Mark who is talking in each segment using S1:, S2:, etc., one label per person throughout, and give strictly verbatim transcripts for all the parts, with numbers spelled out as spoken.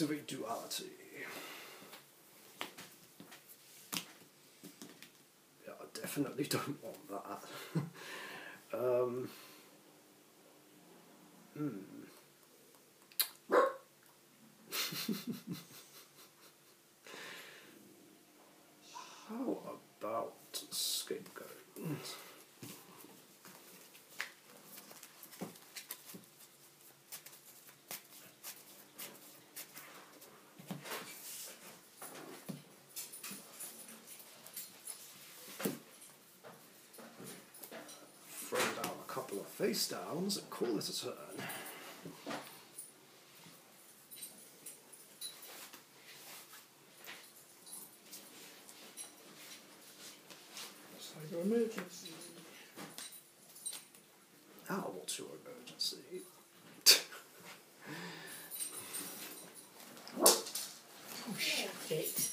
S1: activate duality. Yeah, I definitely don't want that. um, hmm. How about scapegoat? Throw down a couple of face downs and call it a turn.
S2: Cyber emergency.
S1: Ah, what's your emergency?
S2: Oh, shut it.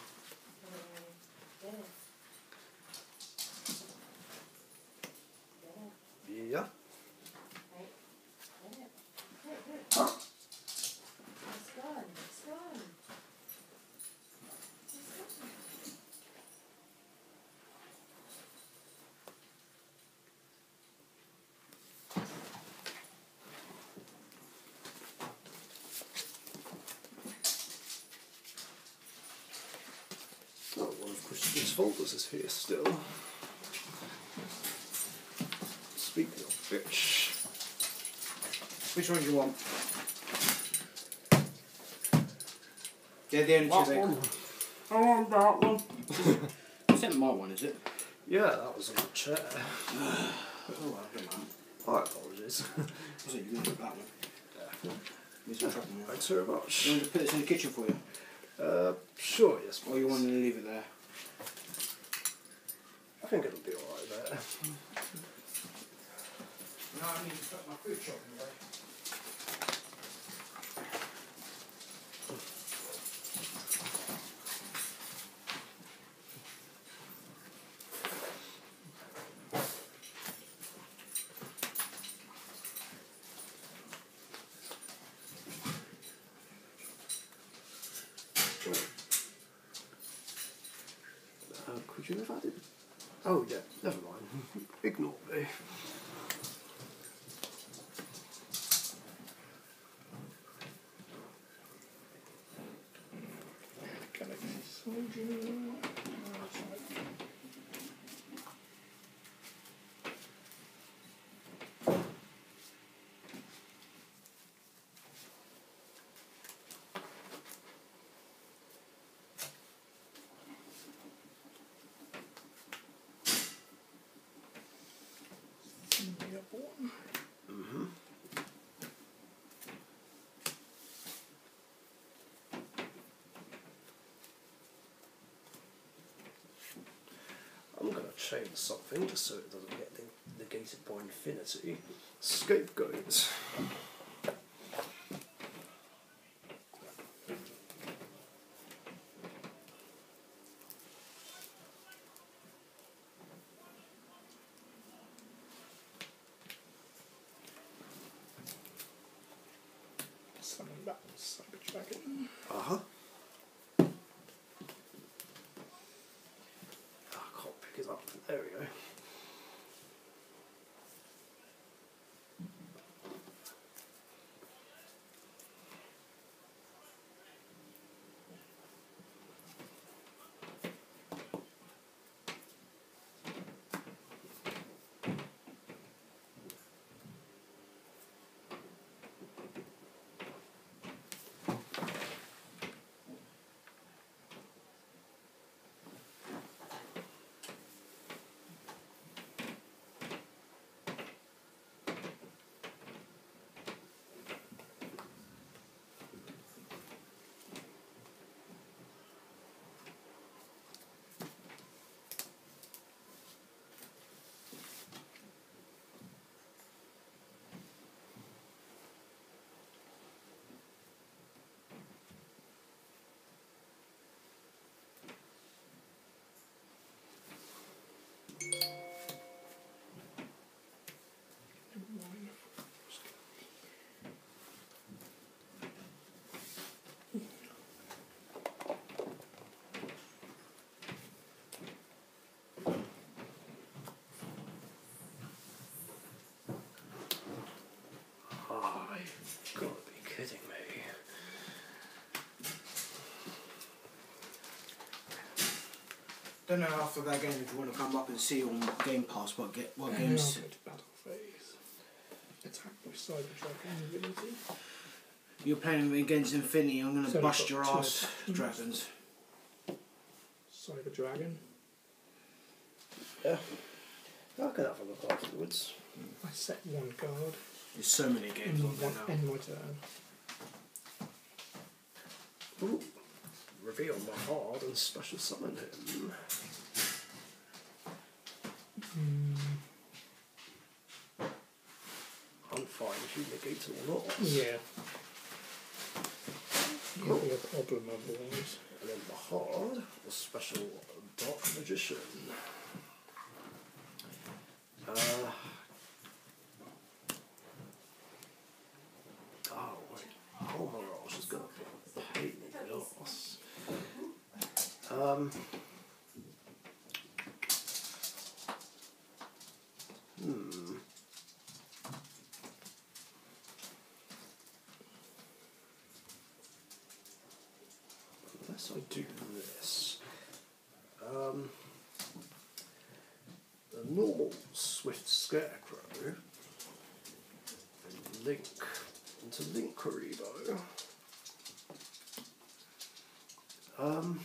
S1: Yeah.
S3: It's gone, it's gone. It's gone.
S1: Oh, one of Christian's folders is here still. Speaking of which,
S2: Which one do you want? They're the only two
S1: what
S2: they
S1: one?
S2: I want that one. It's not my one, is it?
S1: Yeah, that was on the chair.
S2: Oh, well, I don't mind.
S1: I apologise.
S2: I said you can take that one.
S1: Yeah.
S2: There's a problem.
S1: Thanks very much.
S2: You want me to put this in the kitchen for you?
S1: Uh, sure, yes,
S2: Or you
S1: please.
S2: want to leave it there?
S1: I think it'll be alright there.
S2: No, I need to put my food shopping away.
S1: Uh, could you have added? Oh, yeah, never mind. Ignore me.
S2: Galaxy Soldier.
S1: Mm-hmm. I'm going to change something just so it doesn't get negated by infinity. Scapegoat.
S2: Summon that Cyber Dragon.
S1: Uh-huh. I can't pick it up. There we go. Gotta be kidding me.
S4: Don't know after that game if you want to come up and see on Game Pass what get what
S2: And
S4: games.
S2: now go to battle phase. Attack with Cyber Dragon ability.
S4: You're playing against Infinity. I'm gonna
S2: So
S4: bust
S2: we've
S4: your
S2: got two
S4: ass,
S2: attachments.
S4: dragons.
S2: Cyber Dragon.
S1: Yeah. I can have a look afterwards.
S2: I set one card.
S4: There's so many games
S2: In
S4: on there
S2: one
S4: now.
S2: end my turn.
S1: Ooh. Reveal my heart and special summon him.
S2: Mm,
S1: I'm fine if you negate all loss.
S2: yeah. It'll be a problem otherwise.
S1: And then the hard, the special Dark Magician. Uh, oh wait, Almirage is gonna be a pain in the arse. Um, hmm. Unless I do this. Um, the normal Swift Scarecrow and Link into Link Karibo. Um,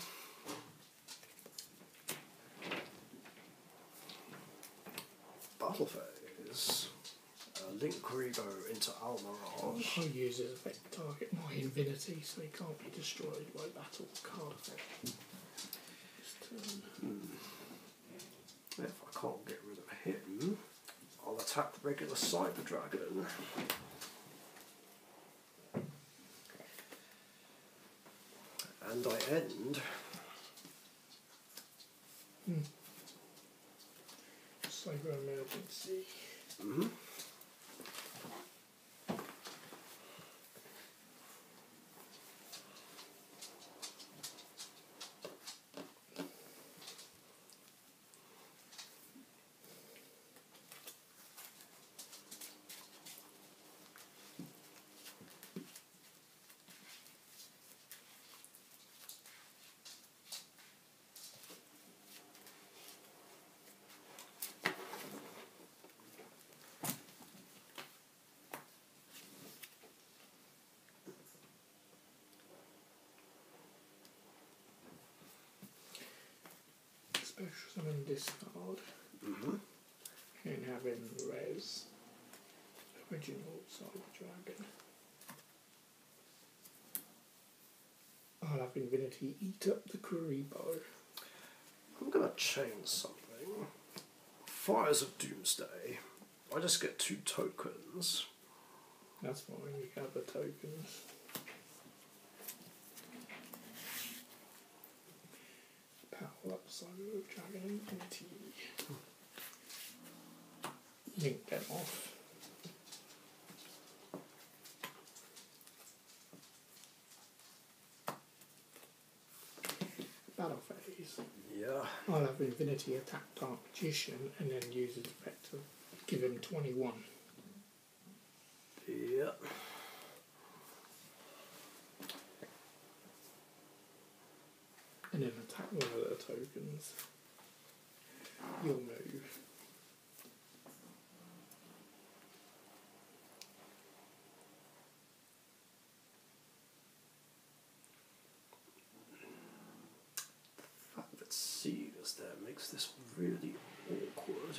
S1: Battle Phase. Uh, Link Karibo into Almirage.
S2: I use as effect to target my Infinity so he can't be destroyed by battle card effect. This turn.
S1: Hmm. If I can't get rid of him, I'll attack regular Cyber Dragon. And I end.
S2: Hmm. Cyber Emergency.
S1: Mm-hmm.
S2: Special summon discard.
S1: Mm-hmm.
S2: And have in res. Original Cyber Dragon. I'll have Infinity eat up the Karibo.
S1: I'm gonna change something. Fires of Doomsday. I just get two tokens.
S2: That's fine, we have the tokens. Power up Cyber Dragon Infinity. Link them off. Battle phase.
S1: Yeah.
S2: I'll have Infinity attack Dark Magician and then use its effect to give him twenty-one.
S1: Yeah.
S2: And then attack one of the tokens. You'll move.
S1: The fact that C is there makes this really awkward.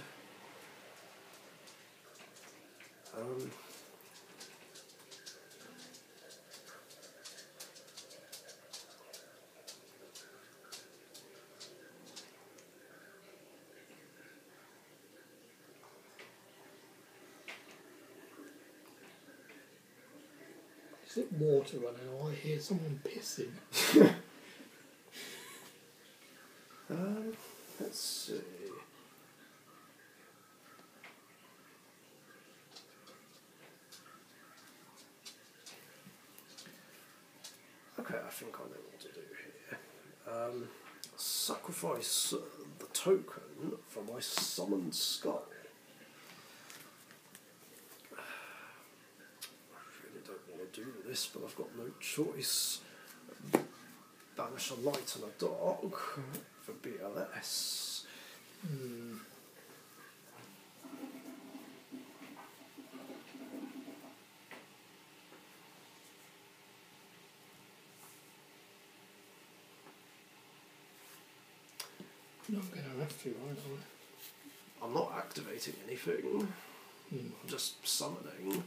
S1: Um,
S2: Is it water running? Oh, I hear someone pissing.
S1: um, let's see. Okay, I think I know what to do here. Um, sacrifice uh, the token for my summoned skull. I really this, but I've got no choice. Banish a light and a dark for B L S.
S2: Hmm. No, I'm going to have to, aren't I?
S1: I'm not activating anything.
S2: Hmm.
S1: I'm just summoning.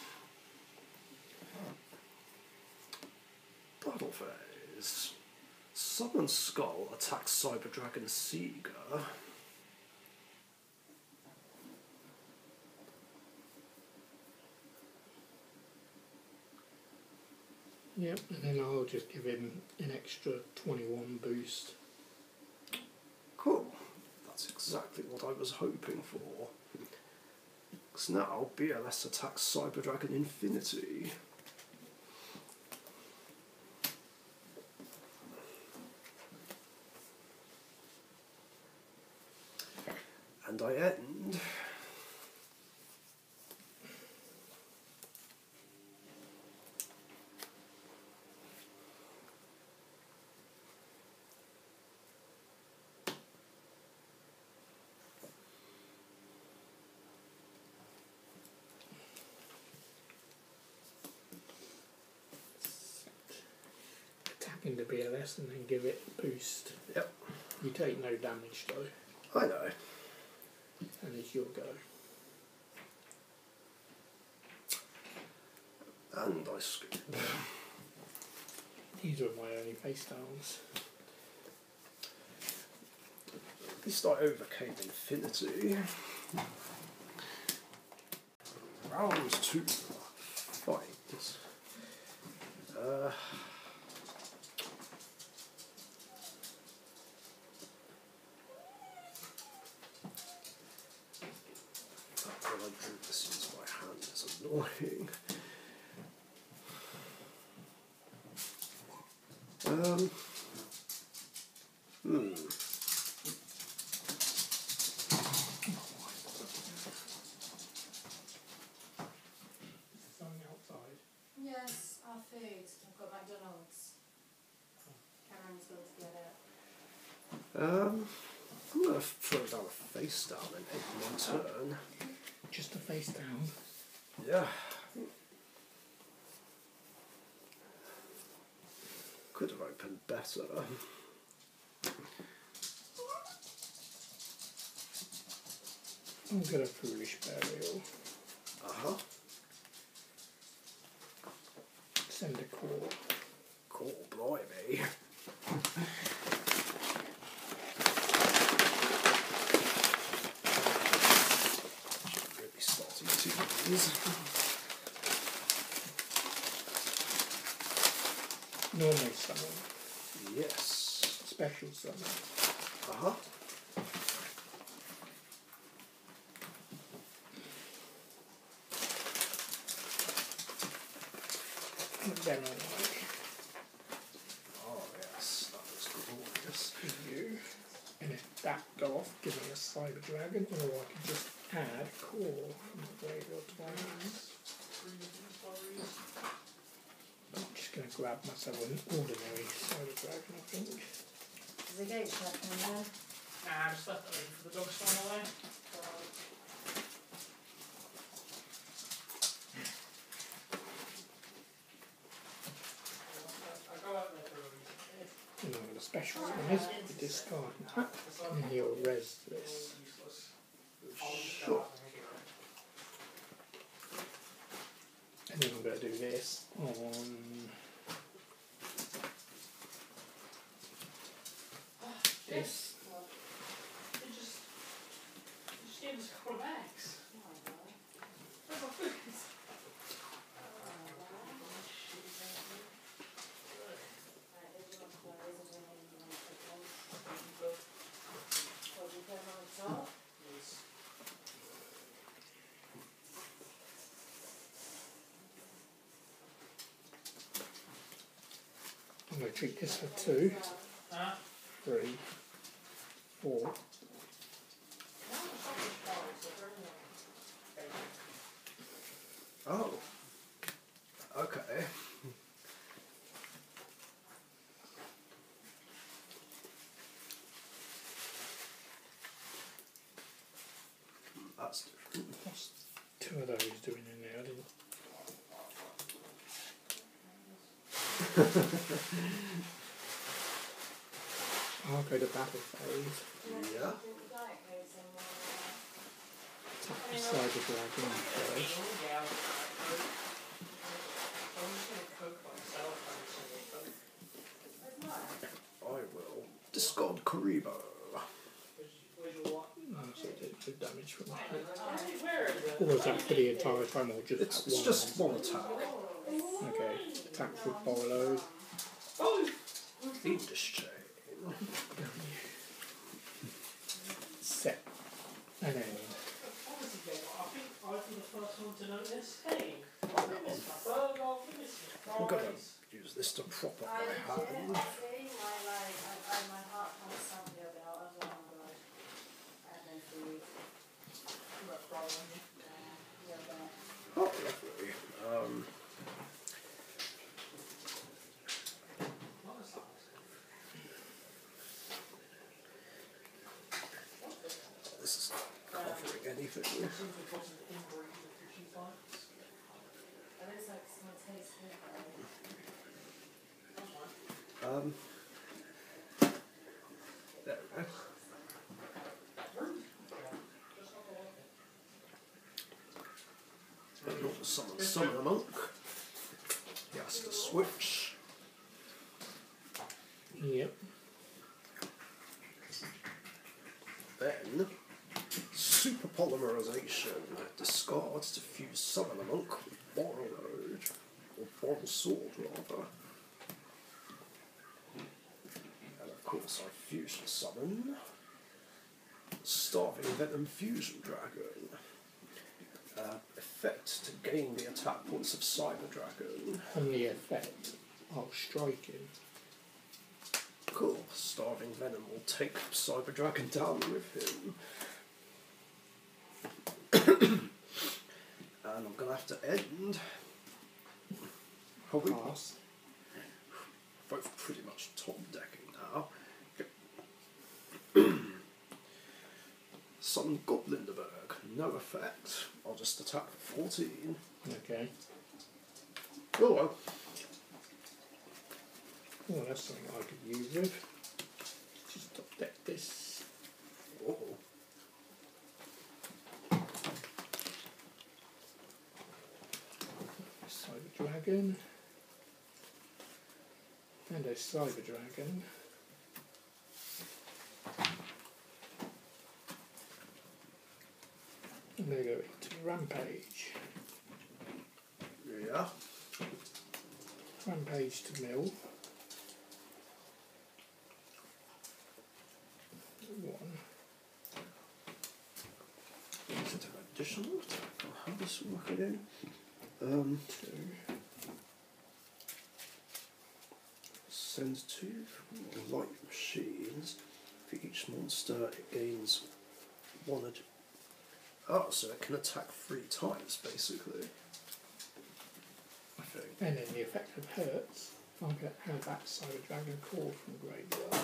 S1: Battle phase. Summon Skull attacks Cyber Dragon Seeger.
S2: Yep, and then I'll just give him an extra twenty-one boost.
S1: Cool. That's exactly what I was hoping for. Because now B L S attacks Cyber Dragon Infinity. And I end.
S2: Attacking the B L S and then give it a boost.
S1: Yep.
S2: You take no damage though,
S1: I know.
S2: and it's your go.
S1: And I scoop.
S2: These are my only face downs.
S1: At least I overcame Infinity. Round two. Fight. Uh, when I drew this into my hand is annoying. Um, hmm.
S2: Something outside.
S3: Yes, our food. I've got McDonald's. Cameron's got to get it.
S1: Um, I'm going to throw down a face down and end my turn.
S2: Just a face down.
S1: Yeah. Could have opened better.
S2: I'm gonna foolish burial.
S1: Uh huh.
S2: Send a core.
S1: Cool, blimey. Should really start eating these.
S2: Normal summon.
S1: Yes.
S2: Special summon.
S1: Uh huh.
S2: Then I like
S1: Oh yes, that was glorious.
S2: you. And if that go off, give me a Cyber Dragon, or I can just add core from the graveyard to my hands. I'm just going to grab myself an ordinary Cyber Dragon, I think.
S3: Is the gate shut in there?
S2: Nah, just left it open for the dogs to run away. You know what the special one is? You discard that, and you'll res this.
S1: Sure.
S2: And then I'm going to do this on this.
S5: You just, you just gave us a couple of bags. Where's my food?
S2: I'm going to treat this for two,
S5: Huh?
S2: three, four.
S1: Oh. Okay.
S2: What's two of those doing in there? I didn't. I'll go to battle phase.
S1: Yeah.
S2: Attack the Cyber Dragon first.
S1: I will discard Karibo.
S2: Oh, so it did good damage from that. Or was that for the entire time, or just
S1: It's,
S2: that
S1: it's
S2: one?
S1: just one attack.
S2: Okay. Attack with Borload.
S1: Fiendish Chain.
S2: Set. And end.
S1: I'm gonna use this to prop up
S3: I
S1: my
S3: legit,
S1: hand.
S3: see, my like, I, I, my heart kind of sunk the other day. I was like, oh my god, I had no food. Yeah, yeah, but
S1: Oh, lovely. Um, this is not covering anything.
S3: it looks like someone tastes good though.
S1: Um, there we go. In order to summon, summon a monk, he has to switch.
S2: Yep.
S1: Then, super polymerization discards to fuse summon a monk with Borrowed, or Borrow Sword rather. And of course I fusion summon Starving Venom Fusion Dragon. Uh, effect to gain the attack points of Cyber Dragon.
S2: On the effect, I'll strike him.
S1: Cool. Starving Venom will take Cyber Dragon down with him. And I'm gonna have to end. Probably
S2: Pass.
S1: both pretty much top decking now. Summon Goblinderberg, no effect. I'll just attack for fourteen.
S2: Okay.
S1: Oh well.
S2: Oh, that's something I could use with. Just top deck this.
S1: Oh.
S2: Cyber Dragon. And a Cyber Dragon. I'm going to go into Rampage.
S1: Yeah.
S2: Rampage to mill. One.
S1: Is it an additional attack? Or how does it work again? Um,
S2: Two.
S1: send two light machines. For each monster, it gains one. Ad- oh, so it can attack three times, basically. I think.
S2: And then the effect of hurts. I'll get have that Cyber Dragon Core from Graveyard.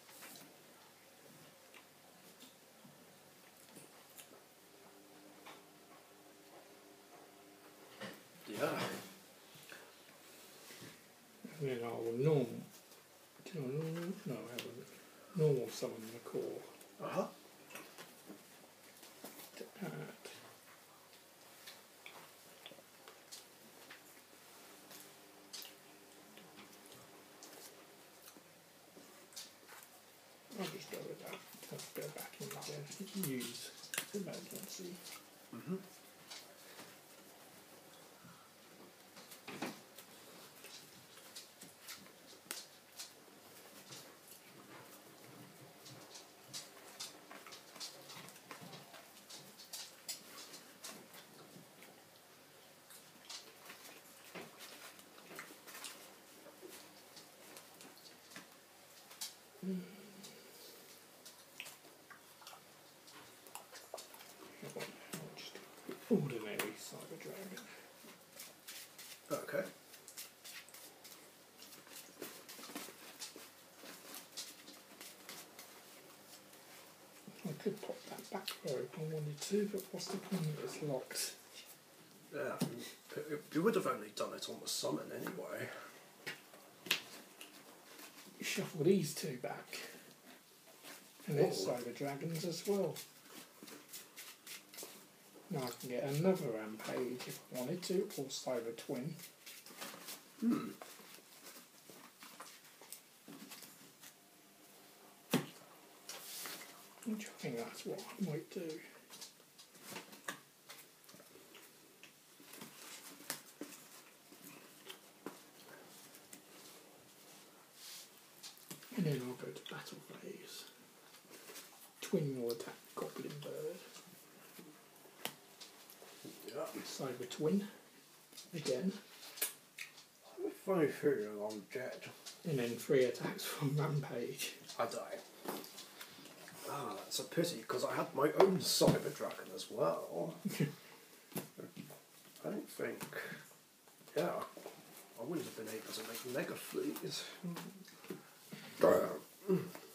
S1: Yeah.
S2: And then I will normal. Do I normal? No, I haven't. Normal summon the core
S1: Uh huh.
S2: to add. I'll just go with that. I'll go back in again. Use emergency.
S1: Mm-hmm.
S2: Just ordinary Cyber Dragon.
S1: Okay.
S2: I could pop that back row if I wanted to, but what's the point? It's locked.
S1: Yeah, it- you would have only done it on the summon anyway.
S2: Shuffle these two back. And it's
S1: Oh.
S2: Cyber Dragons as well. Now I can get another Rampage if I wanted to, or Cyber Twin.
S1: Hmm.
S2: Which I think that's what I might do. And then I'll go to battle phase. Twin will attack Goblin Bird.
S1: Yeah.
S2: Cyber Twin. Again.
S1: Funny feeling I'm dead.
S2: And then three attacks from Rampage.
S1: I die. Ah, that's a pity, because I had my own Cyber Dragon as well. I don't think... Yeah, I wouldn't have been able to make Mega Fleas. Damn.